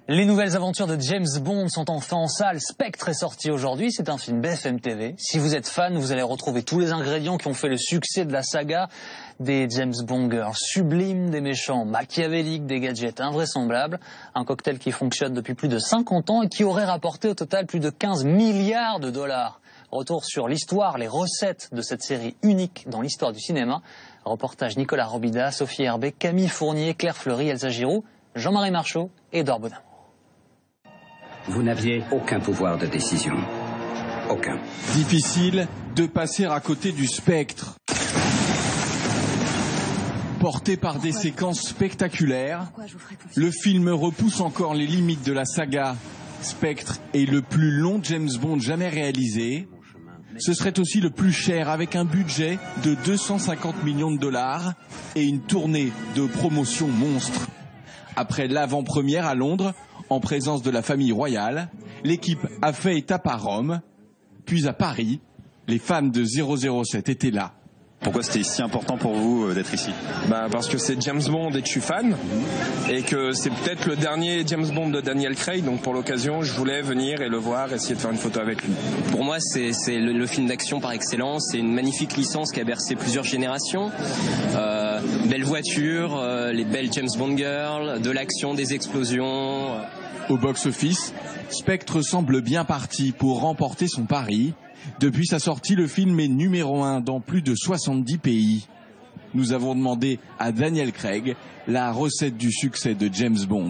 Les nouvelles aventures de James Bond sont enfin en salle. Spectre est sorti aujourd'hui, c'est un film BFM TV. Si vous êtes fan, vous allez retrouver tous les ingrédients qui ont fait le succès de la saga. Des James Bond girls sublimes, des méchants machiavéliques, des gadgets invraisemblables. Un cocktail qui fonctionne depuis plus de 50 ans et qui aurait rapporté au total plus de 15 milliards de dollars. Retour sur l'histoire, les recettes de cette série unique dans l'histoire du cinéma. Reportage Nicolas Robida, Sophie Herbet, Camille Fournier, Claire Fleury, Elsa Giroud, Jean-Marie Marchot et Edouard Baudin. Vous n'aviez aucun pouvoir de décision. Aucun. Difficile de passer à côté du spectre. Porté par des séquences spectaculaires, le film repousse encore les limites de la saga. Spectre est le plus long James Bond jamais réalisé. Ce serait aussi le plus cher avec un budget de 250 millions de dollars et une tournée de promotion monstre. Après l'avant-première à Londres, en présence de la famille royale, l'équipe a fait étape à Rome, puis à Paris. Les fans de 007 étaient là. Pourquoi c'était si important pour vous d'être ici ? Parce que c'est James Bond et que je suis fan, et que c'est peut-être le dernier James Bond de Daniel Craig, donc pour l'occasion je voulais venir et le voir, essayer de faire une photo avec lui. Pour moi c'est le film d'action par excellence, c'est une magnifique licence qui a bercé plusieurs générations. Belles voitures, les belles James Bond girls, de l'action, des explosions. Au box-office, Spectre semble bien parti pour remporter son pari. Depuis sa sortie, le film est numéro 1 dans plus de 70 pays. Nous avons demandé à Daniel Craig la recette du succès de James Bond.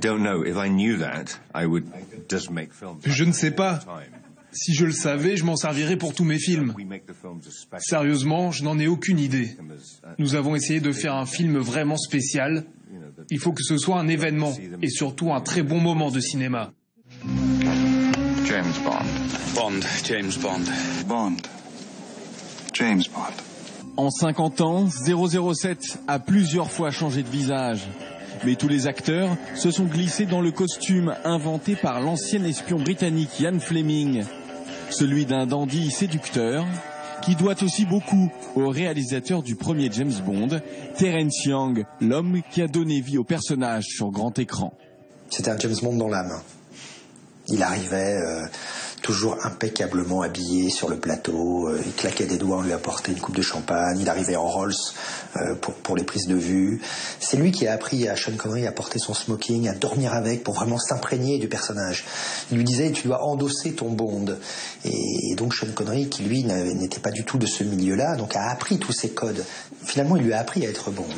Je ne sais pas. Si je le savais, je m'en servirais pour tous mes films. Sérieusement, je n'en ai aucune idée. Nous avons essayé de faire un film vraiment spécial. Il faut que ce soit un événement et surtout un très bon moment de cinéma. James Bond. Bond, James Bond. Bond. James Bond. En 50 ans, 007 a plusieurs fois changé de visage. Mais tous les acteurs se sont glissés dans le costume inventé par l'ancien espion britannique Ian Fleming. Celui d'un dandy séducteur qui doit aussi beaucoup au réalisateur du premier James Bond, Terence Young, l'homme qui a donné vie au personnage sur grand écran. C'était un James Bond dans l'âme. Il arrivait toujours impeccablement habillé sur le plateau, il claquait des doigts, on lui apportait une coupe de champagne, il arrivait en Rolls pour les prises de vue. C'est lui qui a appris à Sean Connery à porter son smoking, à dormir avec pour vraiment s'imprégner du personnage. Il lui disait tu dois endosser ton Bond. Et donc Sean Connery, qui lui n'était pas du tout de ce milieu-là, donc a appris tous ces codes. Finalement il lui a appris à être Bond.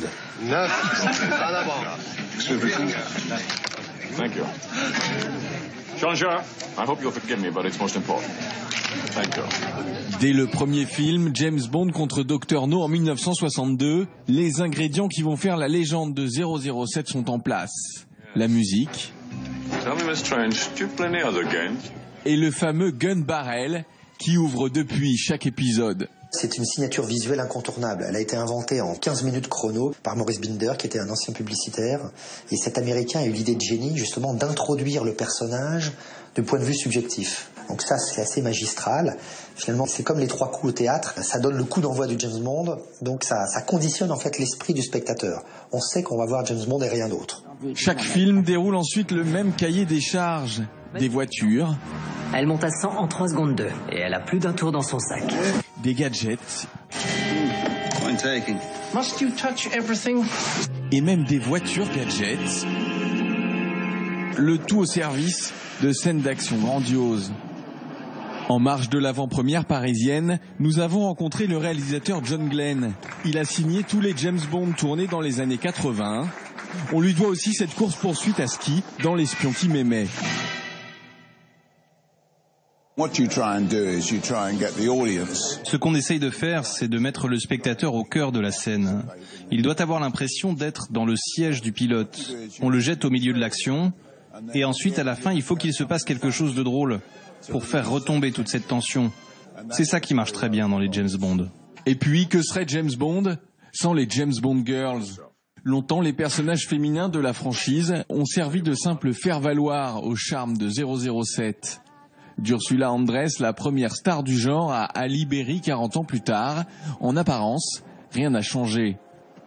Thank you. Jean-Jean, I hope you'll forgive me, but it's most important. Thank you. Dès le premier film, James Bond contre Dr. No en 1962, les ingrédients qui vont faire la légende de 007 sont en place. La musique. Tell me, Miss Strange, do you play any other games? Et le fameux gun barrel qui ouvre depuis chaque épisode. C'est une signature visuelle incontournable. Elle a été inventée en 15 minutes chrono par Maurice Binder, qui était un ancien publicitaire. Et cet Américain a eu l'idée de génie, justement, d'introduire le personnage de point de vue subjectif. Donc ça, c'est assez magistral. Finalement, c'est comme les 3 coups au théâtre. Ça donne le coup d'envoi du James Bond. Donc ça conditionne en fait l'esprit du spectateur. On sait qu'on va voir James Bond et rien d'autre. Chaque film déroule ensuite le même cahier des charges. Des voitures. Elle monte à 100 en 3 secondes 2 et elle a plus d'un tour dans son sac. Des gadgets. Point taking. Must you touch everything? Et même des voitures gadgets. Le tout au service de scènes d'action grandioses. En marge de l'avant-première parisienne, nous avons rencontré le réalisateur John Glenn. Il a signé tous les James Bond tournés dans les années 80. On lui doit aussi cette course-poursuite à ski dans L'espion qui m'aimait. Ce qu'on essaye de faire, c'est de mettre le spectateur au cœur de la scène. Il doit avoir l'impression d'être dans le siège du pilote. On le jette au milieu de l'action, et ensuite, à la fin, il faut qu'il se passe quelque chose de drôle pour faire retomber toute cette tension. C'est ça qui marche très bien dans les James Bond. Et puis, que serait James Bond sans les James Bond Girls ? Longtemps, les personnages féminins de la franchise ont servi de simples faire-valoir au charme de 007. D'Ursula Andress, la première star du genre, à Ali Berry 40 ans plus tard. En apparence, rien n'a changé.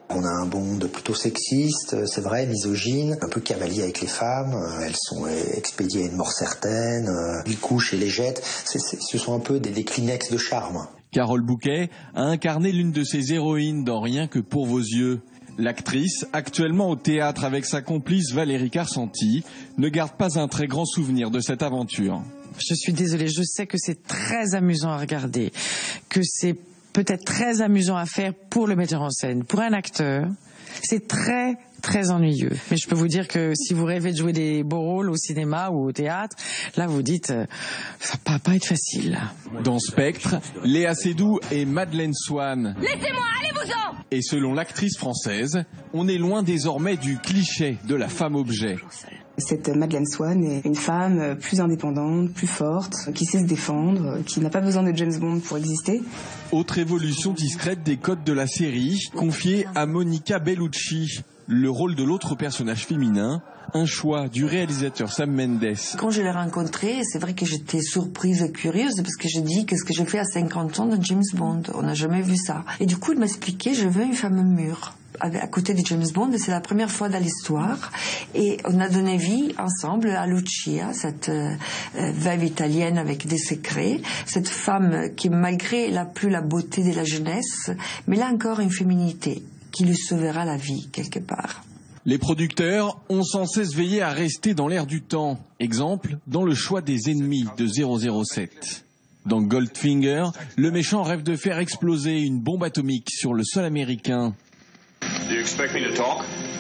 On a un Bond plutôt sexiste, c'est vrai, misogyne, un peu cavalier avec les femmes. Elles sont expédiées à une mort certaine. Il couche et les jette. Ce sont un peu des Kleenex de charme. Carole Bouquet a incarné l'une de ses héroïnes dans Rien que pour vos yeux. L'actrice, actuellement au théâtre avec sa complice Valérie Carcenti, ne garde pas un très grand souvenir de cette aventure. Je suis désolée, je sais que c'est très amusant à regarder, que c'est peut-être très amusant à faire pour le metteur en scène. Pour un acteur, c'est très, très ennuyeux. Mais je peux vous dire que si vous rêvez de jouer des beaux rôles au cinéma ou au théâtre, là vous dites, ça va pas être facile. Dans Spectre, Léa Seydoux et Madeleine Swann. Laissez-moi, allez-vous-en! Et selon l'actrice française, on est loin désormais du cliché de la femme objet. Cette Madeleine Swann est une femme plus indépendante, plus forte, qui sait se défendre, qui n'a pas besoin de James Bond pour exister. Autre évolution discrète des codes de la série, confiée à Monica Bellucci. Le rôle de l'autre personnage féminin, un choix du réalisateur Sam Mendes. Quand je l'ai rencontré, c'est vrai que j'étais surprise et curieuse parce que je dis qu'est-ce que je fais à 50 ans de James Bond. On n'a jamais vu ça. Et du coup, il m'a expliqué, je veux une femme mûre à côté de James Bond, et c'est la première fois dans l'histoire. Et on a donné vie ensemble à Lucia, cette veuve italienne avec des secrets, cette femme qui, malgré la beauté de la jeunesse, mais là encore une féminité qui lui sauvera la vie quelque part. Les producteurs ont sans cesse veillé à rester dans l'air du temps. Exemple, dans le choix des ennemis de 007. Dans Goldfinger, le méchant rêve de faire exploser une bombe atomique sur le sol américain. Do you expect me to talk?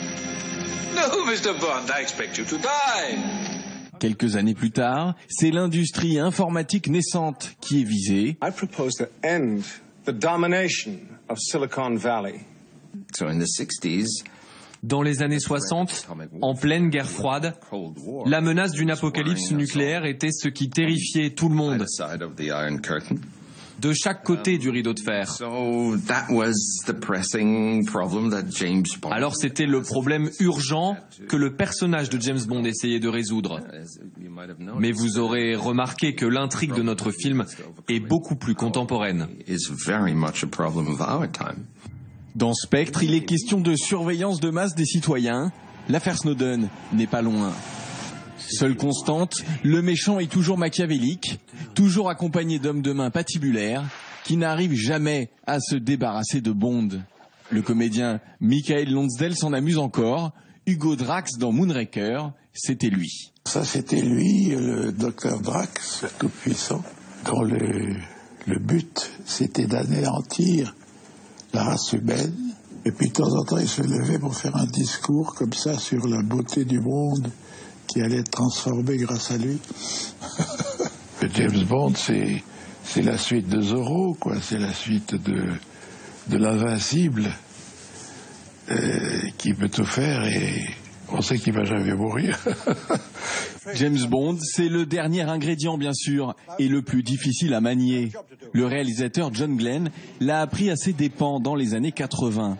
No, Mr. Bond, I expect you to die. Quelques années plus tard, c'est l'industrie informatique naissante qui est visée. I propose to end the domination of Silicon Valley. So in the 60s, dans les années 60, en pleine guerre froide, la menace d'une apocalypse nucléaire était ce qui terrifiait tout le monde. De chaque côté du rideau de fer. Alors c'était le problème urgent que le personnage de James Bond essayait de résoudre. Mais vous aurez remarqué que l'intrigue de notre film est beaucoup plus contemporaine. Dans Spectre, il est question de surveillance de masse des citoyens. L'affaire Snowden n'est pas loin. Seule constante, le méchant est toujours machiavélique, toujours accompagné d'hommes de main patibulaires, qui n'arrivent jamais à se débarrasser de Bond. Le comédien Michael Lonsdale s'en amuse encore. Hugo Drax dans Moonraker, c'était lui. Ça, c'était lui, le docteur Drax, tout puissant, dont le but, c'était d'anéantir la race humaine. Et puis de temps en temps, il se levait pour faire un discours comme ça sur la beauté du monde qui allait être transformé grâce à lui. James Bond, c'est la suite de Zorro, quoi. C'est la suite de l'invincible qui peut tout faire et on sait qu'il va jamais mourir. James Bond, c'est le dernier ingrédient, bien sûr, et le plus difficile à manier. Le réalisateur John Glenn l'a appris à ses dépens dans les années 80.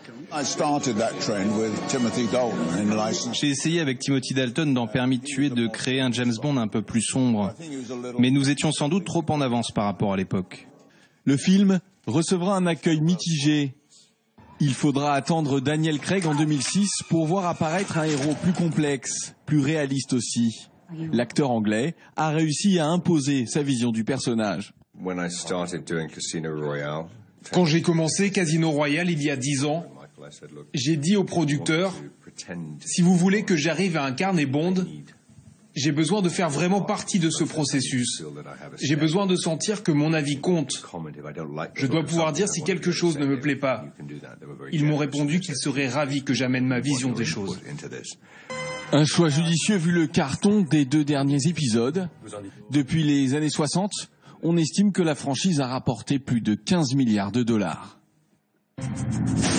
J'ai essayé avec Timothy Dalton dans Permis de tuer de créer un James Bond un peu plus sombre. Mais nous étions sans doute trop en avance par rapport à l'époque. Le film recevra un accueil mitigé. Il faudra attendre Daniel Craig en 2006 pour voir apparaître un héros plus complexe, plus réaliste aussi. L'acteur anglais a réussi à imposer sa vision du personnage. Quand j'ai commencé Casino Royale il y a 10 ans, j'ai dit au producteur, si vous voulez que j'arrive à incarner Bond, j'ai besoin de faire vraiment partie de ce processus. J'ai besoin de sentir que mon avis compte. Je dois pouvoir dire si quelque chose ne me plaît pas. Ils m'ont répondu qu'ils seraient ravis que j'amène ma vision des choses. Un choix judicieux vu le carton des 2 derniers épisodes. Depuis les années 60, on estime que la franchise a rapporté plus de 15 milliards de dollars.